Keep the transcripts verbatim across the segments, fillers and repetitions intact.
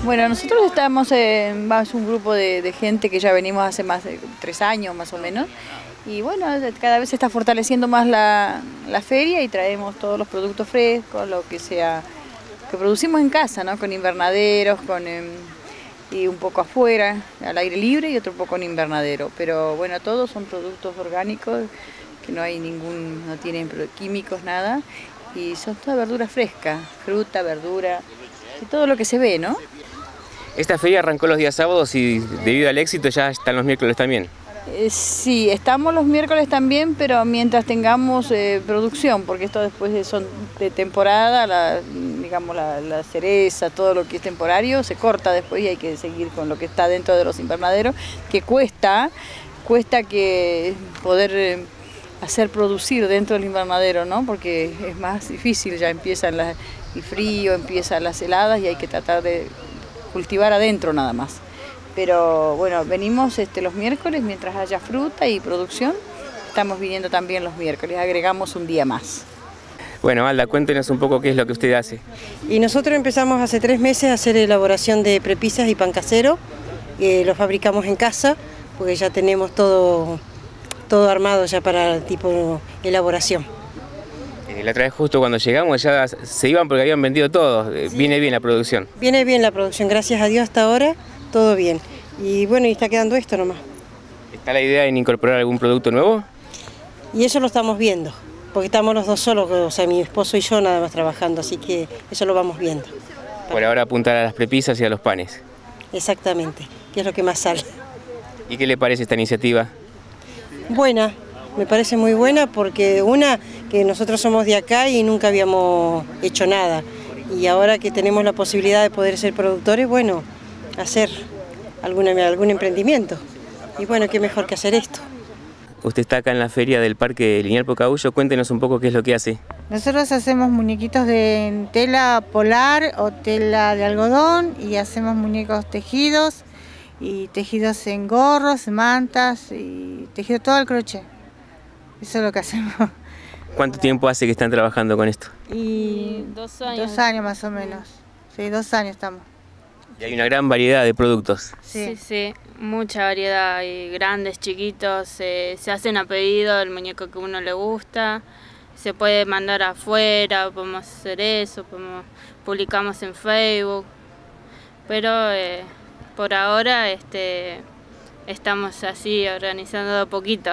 Bueno, nosotros estamos en es un grupo de, de gente que ya venimos hace más de tres años más o menos. Y bueno, cada vez se está fortaleciendo más la, la feria y traemos todos los productos frescos, lo que sea, que producimos en casa, ¿no? Con invernaderos, con, eh, y un poco afuera, al aire libre y otro poco en invernadero. Pero bueno, todos son productos orgánicos, que no hay ningún, no tienen químicos, nada. Y son todas verduras frescas, fruta, verdura y todo lo que se ve, ¿no? Esta feria arrancó los días sábados y debido al éxito ya están los miércoles también. Eh, sí, estamos los miércoles también, pero mientras tengamos eh, producción, porque esto después son de temporada, la, digamos la, la cereza, todo lo que es temporario, se corta después y hay que seguir con lo que está dentro de los invernaderos, que cuesta, cuesta que poder eh, hacer producir dentro del invernadero, ¿no? Porque es más difícil, ya empiezan la, el frío, empiezan las heladas y hay que tratar de cultivar adentro nada más. Pero bueno, venimos este, los miércoles mientras haya fruta y producción, estamos viniendo también los miércoles, agregamos un día más. Bueno, Alda, cuéntenos un poco qué es lo que usted hace. Y nosotros empezamos hace tres meses a hacer elaboración de prepisas y pan casero, eh, lo fabricamos en casa, porque ya tenemos todo, todo armado ya para el tipo de elaboración. La otra vez justo cuando llegamos ya se iban porque habían vendido todo. Sí. Viene bien la producción. Viene bien la producción, gracias a Dios hasta ahora todo bien. Y bueno, y está quedando esto nomás. ¿Está la idea en incorporar algún producto nuevo? Y eso lo estamos viendo, porque estamos los dos solos, o sea, mi esposo y yo nada más trabajando, así que eso lo vamos viendo. Por ahora apuntar a las prepisas y a los panes. Exactamente, que es lo que más sale. ¿Y qué le parece esta iniciativa? Buena. Me parece muy buena porque una, que nosotros somos de acá y nunca habíamos hecho nada. Y ahora que tenemos la posibilidad de poder ser productores, bueno, hacer alguna, algún emprendimiento. Y bueno, qué mejor que hacer esto. Usted está acá en la feria del Parque Lineal Pocahuyo, cuéntenos un poco qué es lo que hace. Nosotros hacemos muñequitos de tela polar o tela de algodón y hacemos muñecos tejidos y tejidos en gorros, mantas y tejido todo al crochet. Eso es lo que hacemos. ¿Cuánto tiempo hace que están trabajando con esto? Y dos años. Dos años más o menos. Sí, dos años estamos. Y hay una gran variedad de productos. Sí, sí, sí, mucha variedad. Hay grandes, chiquitos, eh, se hacen a pedido el muñeco que a uno le gusta. Se puede mandar afuera, podemos hacer eso, podemos, publicamos en Facebook. Pero eh, por ahora este, estamos así organizando de a poquito.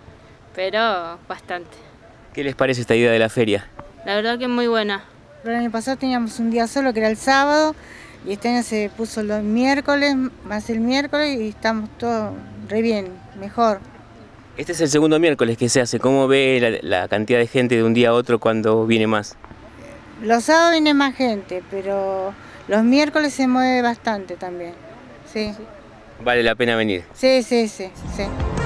Pero bastante. ¿Qué les parece esta idea de la feria? La verdad que es muy buena. El año pasado teníamos un día solo que era el sábado y este año se puso los miércoles, más el miércoles y estamos todos re bien, mejor. Este es el segundo miércoles que se hace. ¿Cómo ve la, la cantidad de gente de un día a otro cuando viene más? Los sábados viene más gente, pero los miércoles se mueve bastante también. Sí. ¿Vale la pena venir? Sí, sí, sí, sí.